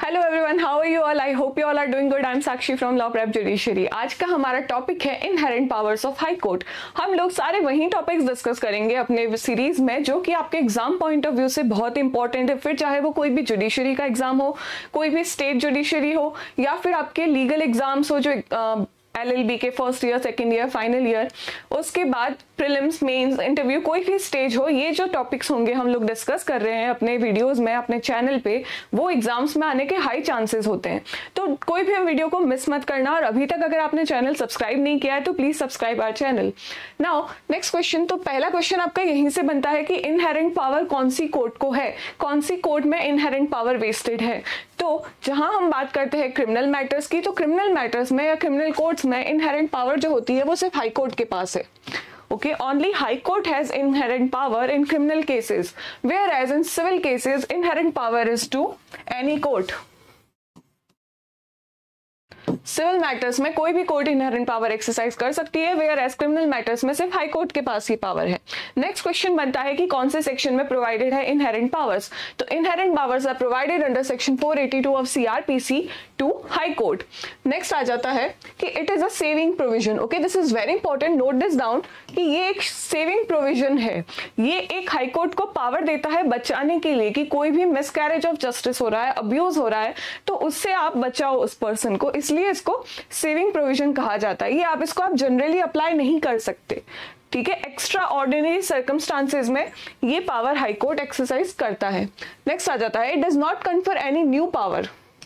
Hello everyone, how are you all? I hope you all are doing good. I am Sakshi from law prep judiciary. आज का हमारा topic है inherent powers of high court. हम लोग सारे वही topics discuss करेंगे अपने सीरीज में जो कि आपके एग्जाम पॉइंट ऑफ व्यू से बहुत इंपॉर्टेंट है। फिर चाहे वो कोई भी जुडिशरी का एग्जाम हो, कोई भी स्टेट जुडिशरी हो, या फिर आपके लीगल एग्जाम्स हो जो LLB के first year, second year, final year, उसके बाद प्रीलिम्स, मेंस, इंटरव्यू, कोई भी स्टेज हो, ये जो टॉपिक्स होंगे हम लोग डिस्कस कर रहे हैं अपने वीडियोस में, अपने चैनल पे, वो एग्जाम्स में आने के हाई चांसेस होते हैं। तो कोई भी वीडियो को मिस मत करना। और अभी तक अगर आपने चैनल सब्सक्राइब नहीं किया है तो please subscribe our channel. Now next question. तो पहला क्वेश्चन आपका यहीं से बनता है कि इनहेरेंट पावर कौन सी कोर्ट को है, कौन सी कोर्ट में इनहेरेंट पावर वेस्टेड है। तो जहां हम बात करते हैं क्रिमिनल मैटर्स की, तो क्रिमिनल मैटर्स में या क्रिमिनल कोर्ट्स में इनहेरेंट पावर जो होती है वो सिर्फ हाई कोर्ट के पास है। Okay, only High Court has inherent power in criminal cases, whereas in civil cases, inherent power is to any court. Civil matters में कोई भी कोर्ट इनहेरेंट पावर एक्सरसाइज कर सकती है, वेयर एज क्रिमिनल मैटर्स में सिर्फ हाई कोर्ट के पास ही पावर है। नेक्स्ट क्वेश्चन बनता है कि कौन से सेक्शन में प्रोवाइडेड है इनहेरेंट पावर्स। तो inherent powers are provided under section 482 of CRPC to high court. Next आ जाता है कि it is a saving provision. Okay, this is very important, note this down कि ये एक सेविंग प्रोविजन है। ये एक हाई कोर्ट को पावर देता है बचाने के लिए कि कोई भी मिसकैरेज ऑफ जस्टिस हो रहा है, अब्यूज हो रहा है, तो उससे आप बचाओ उस पर्सन को, इसलिए इसको सेविंग प्रोविजन कहा जाता है। ये इसको आप जनरली अप्लाई नहीं कर सकते, ठीक है। एक्स्ट्रा ऑर्डिनरी सर्कमस्टांसेस में ये पावर हाई कोर्ट एक्सरसाइज करता है। नेक्स्ट आ जाता है, it does not confer any new power.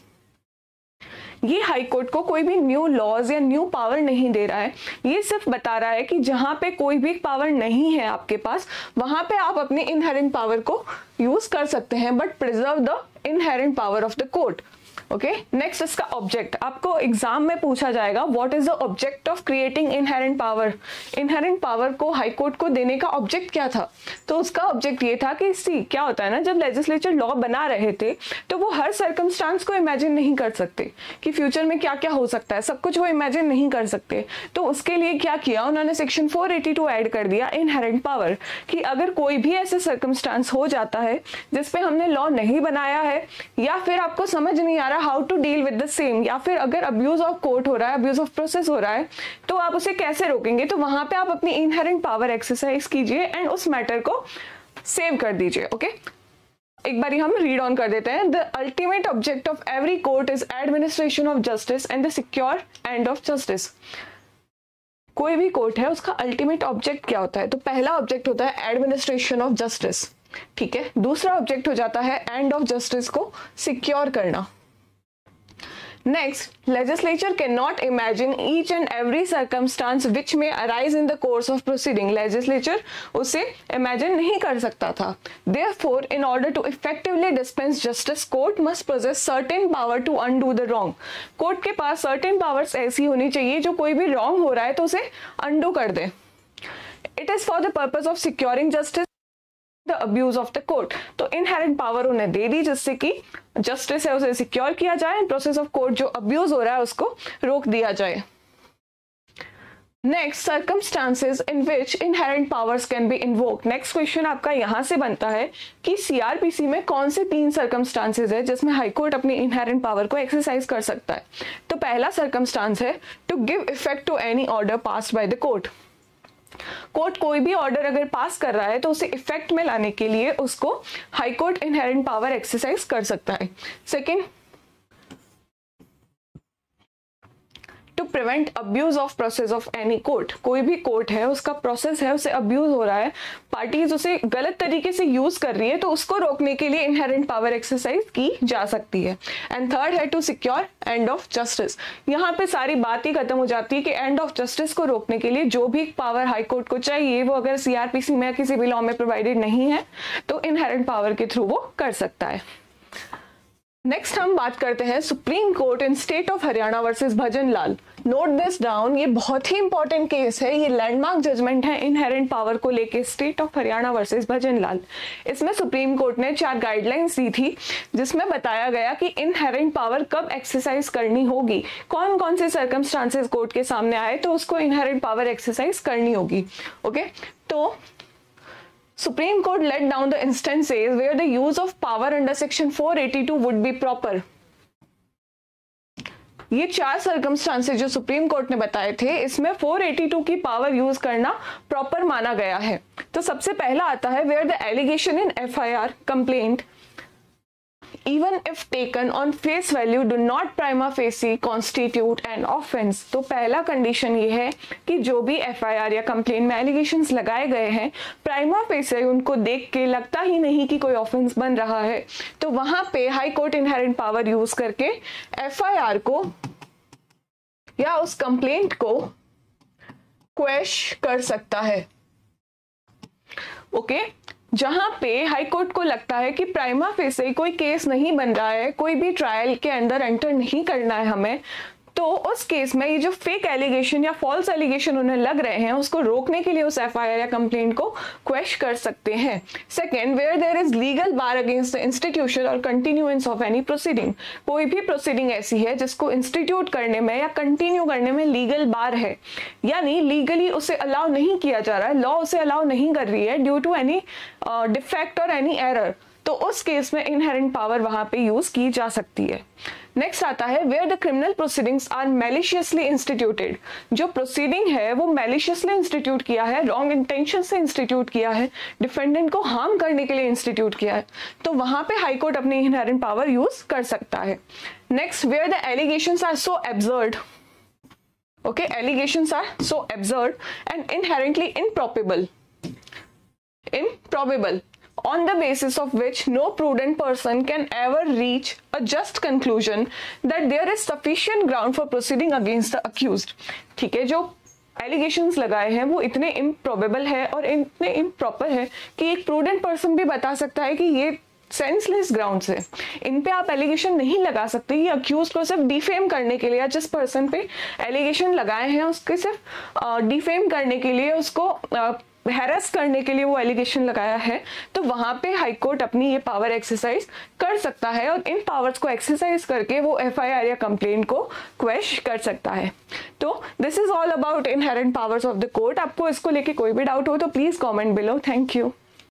ये हाई कोर्ट को कोई भी न्यू लॉज या न्यू पावर नहीं दे रहा है। ये सिर्फ बता रहा है कि जहां पे कोई भी पावर नहीं है आपके पास, वहां पे आप अपनी इनहेरेंट पावर को यूज कर सकते हैं, but preserve the inherent power of the court. Okay, next इसका ऑब्जेक्ट आपको एग्जाम में पूछा जाएगा, what is the object of creating inherent power. Inherent power को हाई कोर्ट को देने का ऑब्जेक्ट क्या था? तो उसका ऑब्जेक्ट ये था कि क्या होता है ना, जब लेजिस्लेचर लॉ बना रहे थे तो वो हर सर्कमस्टांस को इमेजिन नहीं कर सकते कि फ्यूचर में क्या क्या हो सकता है, सब कुछ वो इमेजिन नहीं कर सकते। तो उसके लिए क्या किया उन्होंने, सेक्शन 482 ऐड कर दिया इनहेरेंट पावर, कि अगर कोई भी ऐसे सर्कमस्टांस हो जाता है जिसपे हमने लॉ नहीं बनाया है, या फिर आपको समझ नहीं आ रहा how to deal with the same, या फिर अगर अब्यूज ऑफ कोर्ट हो रहा है, अब्यूज ऑफ प्रोसेस हो रहा है, तो आप उसे कैसे रोकेंगे। तो वहां पे आप अपनी इनहेरेंट पावर एक्सरसाइज कीजिए एंड उस मैटर को सेव कर दीजिए। ओके, एक बारी हम रीड ऑन कर देते हैं। The ultimate object of every court is administration of justice and the secure end of justice. कोई भी कोर्ट है उसका अल्टीमेट ऑब्जेक्ट क्या होता है? तो पहला ऑब्जेक्ट होता है एडमिनिस्ट्रेशन ऑफ जस्टिस, ठीक है। दूसरा ऑब्जेक्ट हो जाता है एंड ऑफ जस्टिस को सिक्योर करना। Next, legislature cannot imagine each and every circumstance which may arise in the course of proceeding. Legislature उसे imagine नहीं कर सकता था। Therefore, in order to effectively dispense justice, court must possess certain power to undo the wrong. Court के पास certain powers ऐसी होनी चाहिए जो कोई भी wrong हो रहा है तो उसे undo कर दे। It is for the purpose of securing justice the abuse of the court. तो इनहेरेंट पावर उन्हें दे दी जिससे कि जस्टिस है उसे सिक्योर किया जाए, प्रोसेस ऑफ कोर्ट जो अब्यूज हो रहा है उसको रोक दिया जाए। Next, circumstances in which inherent powers can be invoked. Next question आपका यहां से बनता है कि CRPC में कौन से 3 सर्कमस्टांसेस है जिसमें हाई कोर्ट अपनी इनहेरेंट पावर को एक्सरसाइज कर सकता है। तो पहला सर्कमस्टांस है to give effect to any order passed by the court. Court कोई भी ऑर्डर अगर पास कर रहा है तो उसे इफेक्ट में लाने के लिए उसको high court inherent power exercise कर सकता है। Second, to prevent abuse of process of any court. कोई भी कोर्ट है उसका प्रोसेस है उसे अब्यूज हो रहा है, पार्टीज उसे गलत तरीके से यूज कर रही है, तो उसको रोकने के लिए इनहेरेंट पावर एक्सरसाइज की जा सकती है। एंड थर्ड है to secure end of justice. यहाँ पे सारी बात ही खत्म हो जाती है कि एंड ऑफ जस्टिस को रोकने के लिए जो भी पावर हाई कोर्ट को चाहिए वो अगर CRPC में या किसी भी लॉ में प्रोवाइडेड नहीं है तो इनहेरेंट पावर के थ्रू वो कर सकता है। नेक्स्ट हम बात करते हैं supreme court in state of Haryana versus Bhajan Lal. Note this down, ये बहुत ही इंपॉर्टेंट केस है, ये लैंडमार्क जजमेंट है इनहेरेंट पावर को लेके state of Haryana versus Bhajan Lal. इसमें सुप्रीम कोर्ट ने 4 गाइडलाइंस दी थी जिसमें बताया गया कि इनहेरेंट पावर कब एक्सरसाइज करनी होगी, कौन कौन से सर्कमस्टांसेस कोर्ट के सामने आए तो उसको इनहेरेंट पावर एक्सरसाइज करनी होगी। ओके, तो Supreme Court let down the instances where the use of power under Section 482 would be proper. ये 4 सर्कमस्टांसेस जो सुप्रीम कोर्ट ने बताए थे, इसमें 482 की पावर यूज करना प्रॉपर माना गया है। तो सबसे पहला आता है where the allegation in FIR complaint even if taken on face value do not prima facie constitute an offense। तो पहला कंडीशन ये है कि जो भी FIR या कंप्लेन में एलिगेशंस लगाए गए हैं, प्राइमा फेसी उनको देख के लगता ही नहीं कि कोई ऑफेंस बन रहा है, तो वहां पे high court inherent power use करके FIR को या उस कंप्लेंट को क्वेश कर सकता है। ओके जहां पे हाई कोर्ट को लगता है कि प्राइमा फेसी कोई केस नहीं बन रहा है, कोई भी ट्रायल के अंदर एंटर नहीं करना है हमें, तो उस केस में ये जो फेक एलिगेशन या फॉल्स एलिगेशन उन्हें लग रहे हैं उसको रोकने के लिए उस FIR या कंप्लेंट को क्वेश कर सकते हैं। Second, where there is legal bar against the institution or continuance of any proceeding. कोई भी प्रोसीडिंग ऐसी है जिसको इंस्टीट्यूट करने में या कंटिन्यू करने में लीगल बार है, यानी लीगली उसे अलाउ नहीं किया जा रहा है, लॉ उसे अलाउ नहीं कर रही है due to any defect or any error, तो उस केस में इनहेरेंट पावर वहां पे यूज की जा सकती है। नेक्स्ट आता है where the criminal proceedings are maliciously instituted. जो प्रोसीडिंग है वो मैलिशियसली इंस्टीट्यूट किया है, रॉन्ग इंटेंशन से इंस्टीट्यूट किया है, डिफेंडेंट को हार्म करने के लिए इंस्टीट्यूट किया है, तो वहां पे हाई कोर्ट अपनी इनहेरेंट पावर यूज कर सकता है। Next, where the allegations are so absurd, okay, allegations are so absurd and inherently improbable on the basis of which no prudent person can ever reach a just conclusion that there is sufficient ground for proceeding against the accused। ठीक है, जो allegations लगाए हैं वो इतने improbable है और इतने इम्प्रॉपर है कि एक प्रूडेंट पर्सन भी बता सकता है कि ये सेंसलेस ग्राउंड्स है, इन पे आप एलिगेशन नहीं लगा सकते। ये अक्यूज को सिर्फ डिफेम करने के लिए या जिस पर्सन पे एलिगेशन लगाए हैं उसके सिर्फ डिफेम करने के लिए, उसको हैरेस करने के लिए वो एलिगेशन लगाया है, तो वहां पे हाई कोर्ट अपनी ये पावर एक्सरसाइज कर सकता है और इन पावर्स को एक्सरसाइज करके वो FIR या कंप्लेंट को क्वेश कर सकता है। तो this is all about inherent powers of the court. आपको इसको लेके कोई भी डाउट हो तो please comment below. Thank you.